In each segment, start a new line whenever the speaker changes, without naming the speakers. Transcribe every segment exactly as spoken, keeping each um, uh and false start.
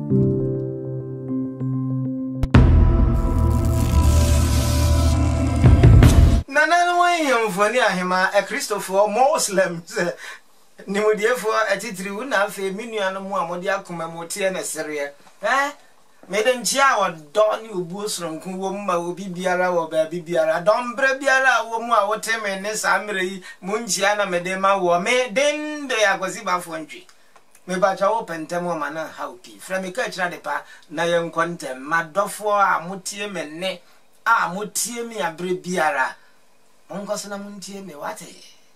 Nana way him for near him a Christopher Muslims. Nimodiefo atitiri una fe minua no mu amodia komamotie na serie eh meden chia wo do ni obuo soronku wo ma obi biara wo ba biara don bre biara wo mu a wo teme ne sa mere yi mu nchia na meden ma wo me den de akwasi ba fo ntwi me ba cha wo pentem wo mana haupi fra me Kaakyire Adepa na ye nkontem madofo a motie me ne a motie me abre biara onkoso na montie me wate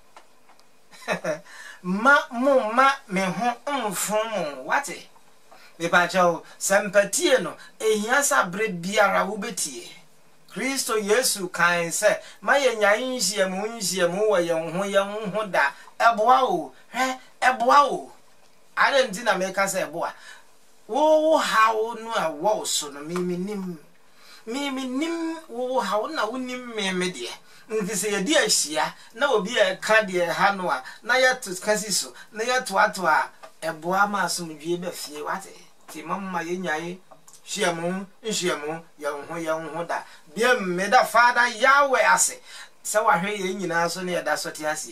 ma mo ma me ho mfom wate me pa chawo sympathie no ehia sa bre biara wo betie Kristo Yesu kan se ma ye nyan nhia mu nhia mu wo ye ho ye ho da eboa o he eboa o are ndi na me ka se eboa wo hawo no a wo so no mimi nim mimi nim wo hawo na wo nim me me de nfise ye di ahia na obi e ka de ha no a na ya to kasiso na ya to ato a eboa ma asomdwie be fie wate ti mamma ye nyae hyiamu nhyiamu ya ho ya ho da bia me da Father Yahweh ase se wa hwe ye nyina so ne ya da so te ase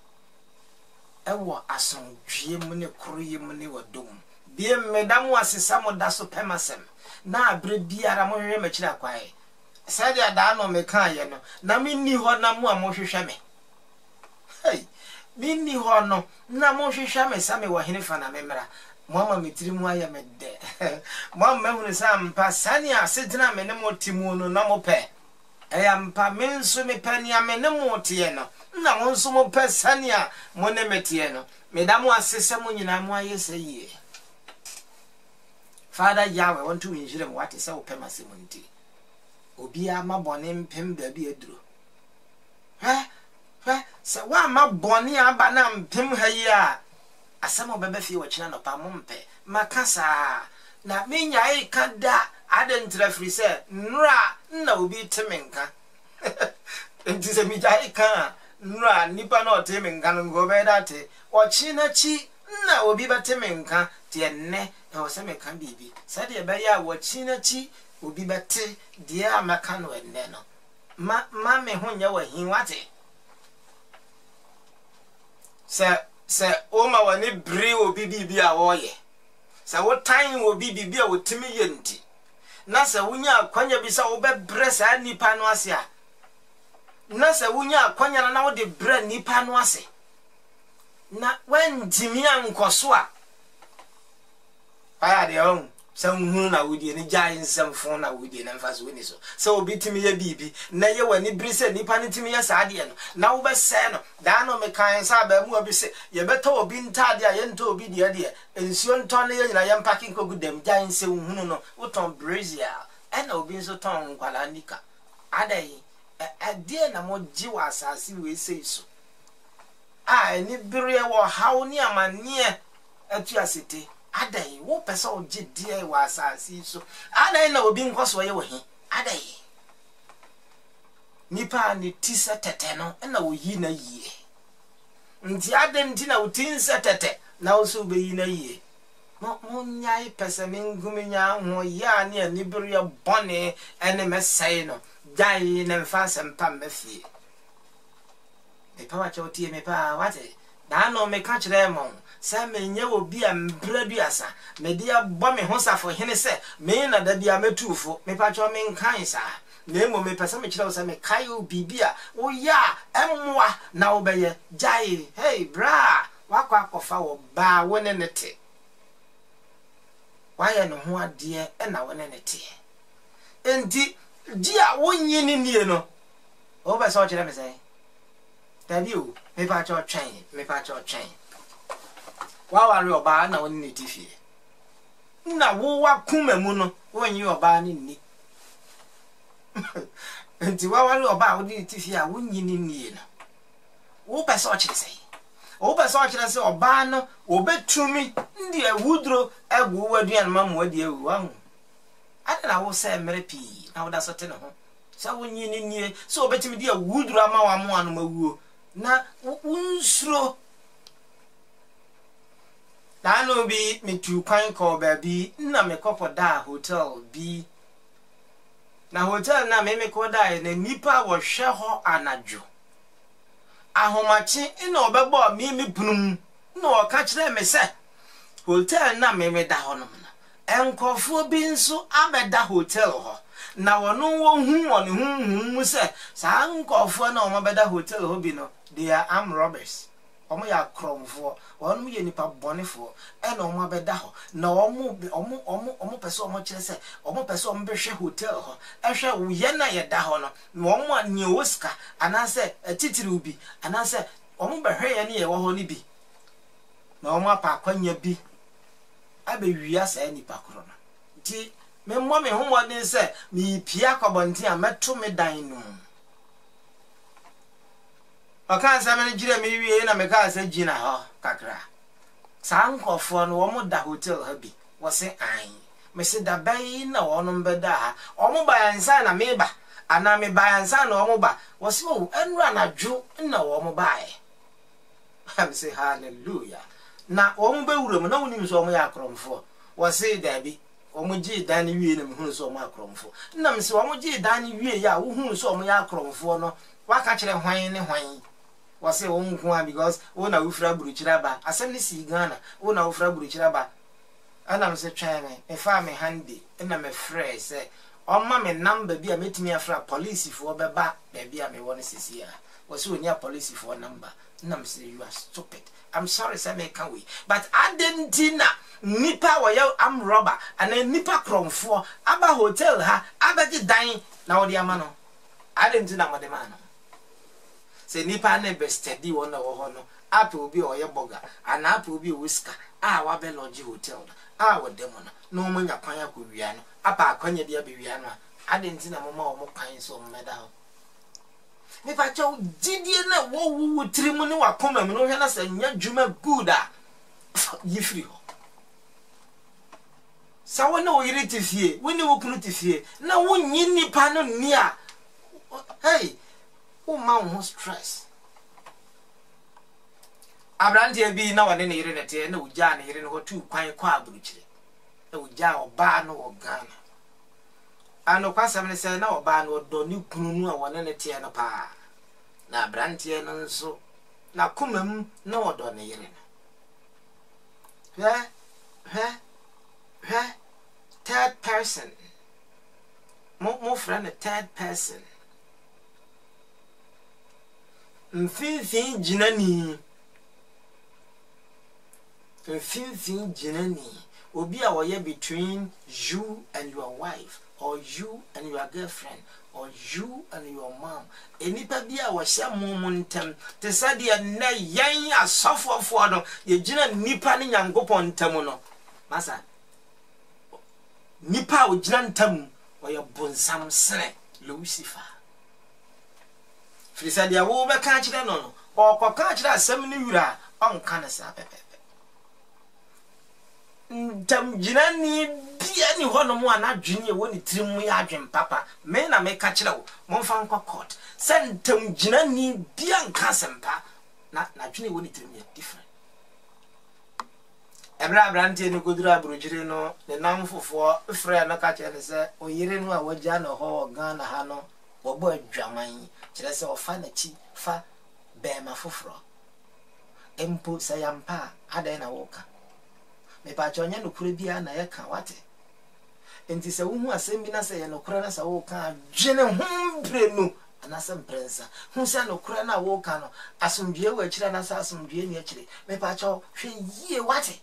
ewo asomdwie mu ne koroye mu ne wadom bia me da mu ase samo da so pemasem na abre biara mo hwe machira kwae said ya da no me kan ye no na minni ho na mu amohwehwe me hey minni ho no na mo hwehwe me sa me wo hene fa na memra mama mitiri mu aya me de mama hunu sa mpa sani asedina me ne motimu no na mo pe eya mpa me nso me pani ame ne motie no na mo nso mo pe sani a mo ne metie no me da mo asese mo nyina mo aye seye Father Yahweh want to injure me what is so pemasemunti obi ama bone mpem ba bi aduro ha ha se wa ma bone aba na mpem ha yi a asamo bebe fi wo kina no pa mo mpe makasa na menya e kada adentra free se nra na obi temenka enti se mi jai kan nra nipa na otemenka no go be date o china chi na obi ba temenka te ne e wo se me kan bibi se de be ya wo china chi obi bete die amaka no enne no ma ma me ho nya wa hin wate se se o ma wa ne bre obi bibi a wo ye se wo tan obi bibi a wo timi ye nti na se wunya akwanya bi se wo be bre sa nipa no ase a na se wunya akwanya na wo de bre nipa no ase na wen jimi ankoso a aya de on sanhunu na wudie ne gyae nsamfo na wudie na mfaso woni so so obi timi ya bibi na ye wani brise nipa ne timi ya saade no na wo be se no da no me kan sa ba mu obi se ye beto obi ntade a ye nto obi de de ensuo nto ne ye nyina ye mpaki nkogu dem gyae nsamhunu no woton brazil e na obi nso ton kwala nika adai e de na mo ji wa asase we sei so a ni bire wo hawo ni amane atu asete adai wo pesa o gidie wa asasi so adai na obi nkoso ye wo he adai nipa ni tisa tete no na wo yi na yie nti adai nti na wo tinsa tete na wo so be yi na yie mo mo nyai pesa mingumenya ho ya ne ani bere bone ene mesai no dai na mfa sempa mafie e pa wa chotie me pa wate da no me ka kire mo sa menye obi a mbraduasa me dia bo me ho safo hene se me na da bia metufo me pa cho me nkan sa na emo me pesa me kire wo sa me kai obi bia wo ya emwa na wo beye jai hey bra wakwa akofa wo ba wone nete waye no ho ade e na wone nete enti di a wonyi ni nie no wo be so kire me sai tabi o me pa cho twen me pa cho twen wa wa re oba na woni ne tifie na wo wa kuma mu no wonyi oba ni ni enti wa wa re oba wo ni tifie a wonyi ni ni no wo pese o kire sei wo pese o kire sei oba no obetumi ndi awudro agu waduan ma mo adi awu ahu ada na wo se mere pi na wo da so te no ho sa wonyi ni ni so obetumi di awudro ama wa mo anu mawuo na unsro na no bi me tu kwan ko ba bi na me kopo da hotel bi na hotel na me me ko da na nipa wo hwe ho anadwo ahomachi ina obebo mi mi punum na o ka kire me se hotel na me me da ho no na enkofo bi nso abeda hotel ho na wono wo hu woni hu hu se sa nkofo na o mabeda hotel ho bi no they are armed robbers omo ya kromfo wono ye nipa bonefo e na omo abeda ho na omo omo omo omo pese omo kire se omo pese omo be hwe hotel ho e hwe wo ye na ye da ho no na omo anye woska anase atitiri ubi anase omo be hwe ye na ye wo ho ni bi na omo apa akwanya bi abe wia sa nipa kro no ti me mo me ho modin se mi pia kwabonti a meto me dan no okan sa me jire me wie na me ka sa gina ho kakra sa nkofo no wo mo da hotel ha bi wo se an me se da bai na wo no be da ha o mo ba yansa na me ba ana me ba yansa na wo mo ba wo se o enra na dwo na wo mo ba e am say hallelujah na wo mo be wuro mo na woni so mo ya kromfo wo se da bi wo mo gi dan ni wie na me hu so mo akromfo na me se wo mo gi dan ni wie ya wo hu so mo ya kromfo no wa ka kire hwan ne hwan wase wo nko because wo na ufra buruchira ba asem ni si Ghana wo na ufra buruchira ba ana me se twa me e fa me handi na me frɛ se omma me number bi a metimi afra police fo be ba be bia me won sisi a wase onya police fo number na me se you are stupid. I'm sorry say me can we but adentina nipa wo ye am robber ana nipa kromfo aba hotel ha abagi dan na wo de ama no adentina mo de ma no se nipa na be steady wona wo ho no ape obi o ye boga ana ape obi whisker a wa be lodge hotel a wo dem no no mo nya kwan akọ wia no apa akwanya dia be wia no adenti na mama o mo kan so mo meda ho nipa cho didie na wo wo trimu ni wa koma me no hwe na se nya djuma good a yifri ho sa wona o yiri tifie woni wo kunu tifie na wo nyi nipa no ni a hey o man who stress abrante bi na wane ne yire nete na uja ne yire ne hotu kwan kwa aburuchire na uja oba no wo Ghana ano kwasam ne se na oba no do ni kunu nu a wane ne te na pa na abrante no nso na komam na odo ne yire no he he he third person mo mo friend a third person mfinfin jinani mfinfin jinani obi a woye between you and your wife or you and your girlfriend or you and your mom enipa bi a wo hye momuntem te sadia na yan asofofo no ye gina nipa ne nyankopon ntam no masa nipa o gina ntam wo ye bonsam sere Lucifer frisa dia wo be ka kire no no o ko ka kire asem ni wura on kan sa pepepe ndam jinani bia ni hono mo anadwene e woni tirim ya adwen papa me na me ka kire wo mo fa nko court sentam jinani bia nka sempa na na dwene e woni tirim ya different ebra abrante ni godura abrojire no ne nam fofo frɛ no ka kire ne se oyire no a wagya no ho Ghana ha no wo bo adwaman kire se ofa na chi fa be ma foforo empo sayampa adai na woka me pa chonya no kure bia na ye ka wate enti se wo hu asem bi na se ye no kure na se wo ka dwene humbre no ana sem prensa hu se no kure na wo ka no asomdue wa kire na sa asomdue ni akire me pa cho hwe yie wate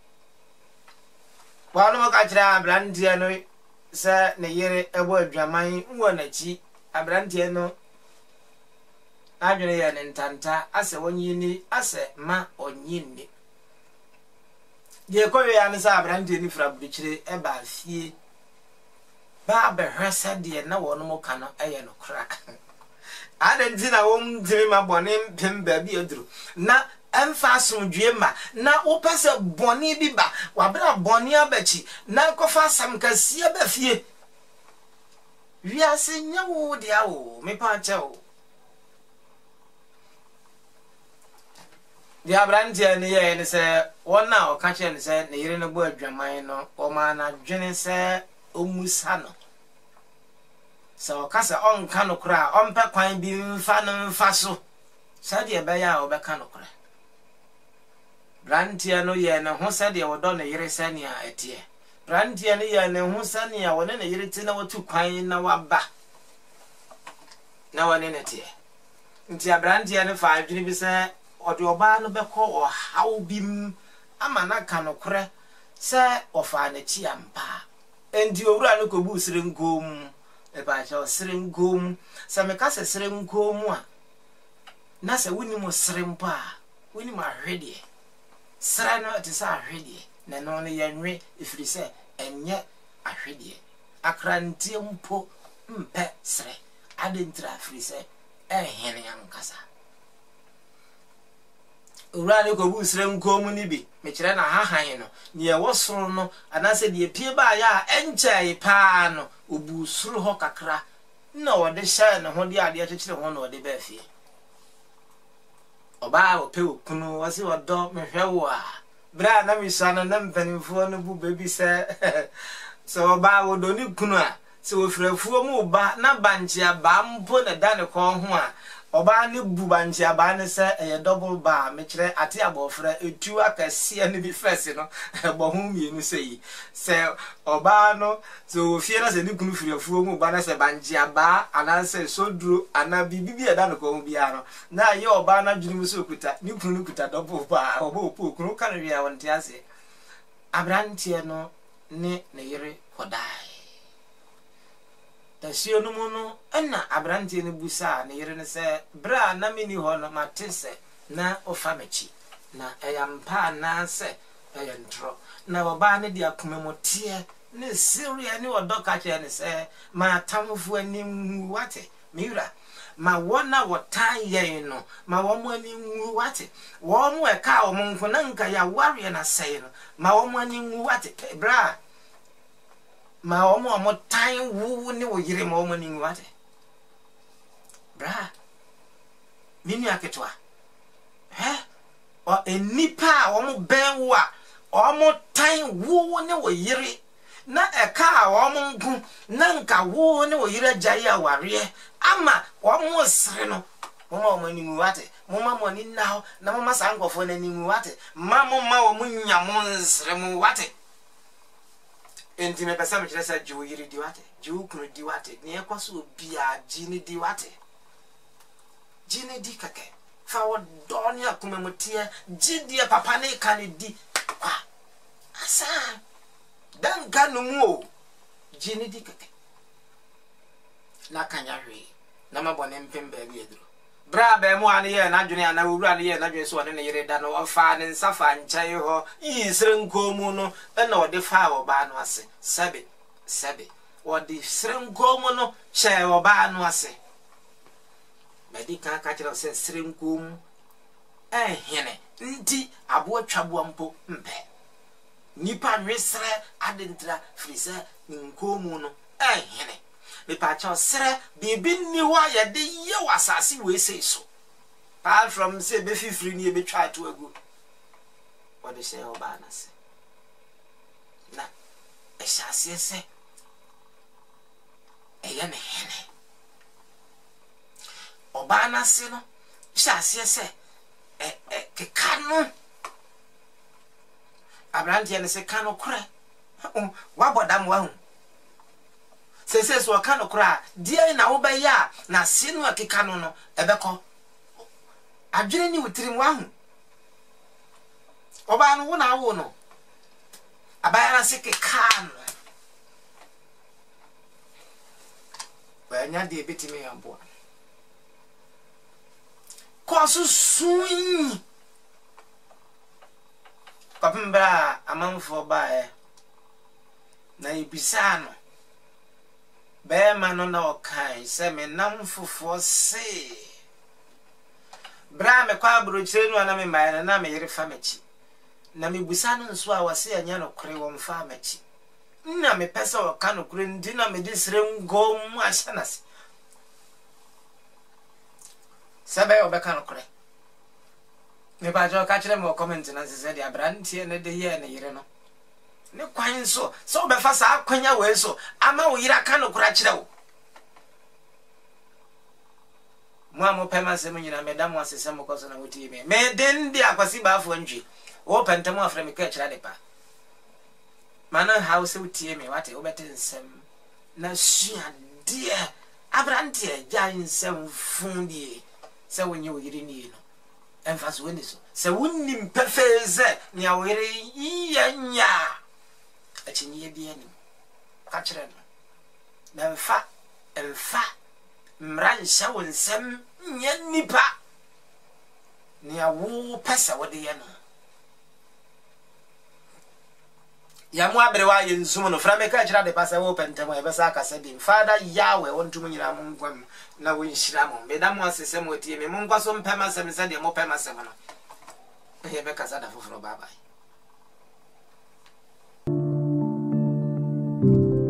wa no ka kire abrantie no se ne yere ebo adwaman wo na chi abrantie no adwene ye ne ntanta ase wonyi ni ase ma onyi ni ye kowe ya ne sa abrantie ni fra buchire e ba fie ba be hwesa de na wono mo ka no eye no kra adanti na won dimi ma bone mpem ba bi aduru na emfa asomdwe ma na wo pese bone bi ba wa bra bone abachi na kofa sam kasie ba fie wi ase nya wo dia wo me pa cha wo the abrantia ne ye ne say one now catch and say ne yere no bo adwaman no o ma na dwene say omusa no so kasa on ka no kra on pe kwan bi mfa no mfa so sa de be ya o be ka no kra brantia no ye ne ho sa de wodo ne yere sania etie brantia ne ye ne ho sania wone ne yere ti na wotu kwan na waba na wone ne tie nti abrantia ne fa adwene bi se ode oba no be ko o haw bim ama na ka no kra se ofa na chi ampa endi owura no ko bu sire ngom e ba cha sire ngom se me ka se sire ngom a na se woni mo sire mpa woni ma hwede sire no te sa hwede na no ne yenwe ifiri se enye ahwede akrantie mpo mpe sire adentra afiri se ehene yankasa owura no ko bu sire ngom ni bi me kire na hahan no ne wo soro no anase de pie ba ya enchai pa no obu suru ho kakra na wode hye ne ho de ade akekire ho na wode ba fie oba o pe okunu wase wodo mehwe wo a bra na mi sha no na mpanimfo no bu baby se so oba wo do ni kunu a se wo frafuo mu ba na banche aba mpo na da ne ko ho a oba ne bu banche aba ne se e double bar me kire ate abofra etu akase ne bi first no bo hu mienu sei se oba no so fie na se ni kunu frafuo mu ba na se banche aba ana se soduro ana bibi e da ne ko ho bia no na ye oba na dwunu so kuta ni kunu kuta double bar oba opo kunu kan wi a wonte ase abrantie no ne ne yere kodai da sio no mono enna abrantie ne busa ne yere ne se bra na mini ho no matese na ofamechi na eyampa na se eyentro na oba ne dia komemotie ne siria ne odoka che ne se ma tamfu anim wate miura ma wona wotan ye no ma wo mo anim wate wo mo e ka o mo nko na nka ya ware na se no ma wo mo anim wate bra ma omo omo tan wu ni wo yire ma omo ni wate bra minu aketwa eh o enipa omo ben wa omo tan wu ni wo yire na eka omo ngu na nka wu ni wo yire jai aware ama omo sire no mama omo ni wate mama mo ni na na mama sangofo na ni wate mama ma omo nyamo nsire mu wate enti me pesa me kire sa jiwo yiri diwate jiwo kunu diwate ne ekwaso bia jini diwate jini di kake fa wo doni akumemutie jidie papa ne kan di kwa asa dan kanu mu jini di kake na kanya hwe na mabone mpem ba bi eduro bra ba mu ane ye na dwene ana wura ne ye na dwene so ne yire da no ofa ne nsafa nchai ho yisire nkomu no na ode fa oba no ase sebe sebe ode sire nkomu no che oba no ase medika ka kira se sire nkomu eh hene nti abo twabo mpo mpe nipa nwesere adentra frise nkomu no eh hene me pa cha sere bibi ni wa ye de ye wasase we sei so apart from say be fifiri ni e be twa to agu what they say oba na se na e shase se e ye ne hene oba na se no shase se e e ke kanu abrantie ne se kanu kure wa bodam wa hu sese so ka no kra die na wo be ya na sinu akeka no no ebeko adwene ni wutirim wa hu oba no wo na wo no abaya se ke kan ba nya de betime yambo ko su suin kapembra amanfo ba e na ibisano be mano na okai se me nam fofo se bra me kwa brochire no na me mayana na me yire famechi na me busano nso a wase anya no kore wo mfa machi na me pesa o ka no kore ndi na me disire ngom ashanas sabe o be ka no kore me ba jo ka kire me comment na se de abrantie ne de ye ne yire no ne kwan so so be fa sa akwanya we so ama wo yira ka no kura kire wo mo amo pema se mo nyina me da mo asese mo koso na woti me me den di akwasi ba afo ntwi wo pente mo afre me Kaakyire Adepa mana house woti me wate wo bete nsem na sua de abrantie ja nsem fundi se wonye wo yiri ni no emfaso woni so se wonnim pefeze ni awere iya nya achinye bi ani ka kire no na mfa mfa mran sha wonsem nya nipa ni awu pesa wode ye no ya mu abrewa ye nsum no fra me Kaakyire Adepa se wo pentemo e besa aka se bi father yawe wontum nyina mo ngwam na wo nhira mo me da mo asese mo tie me mo nkwa so mpema se me se de mo pema se mo no e be kasa da foforo bye bye.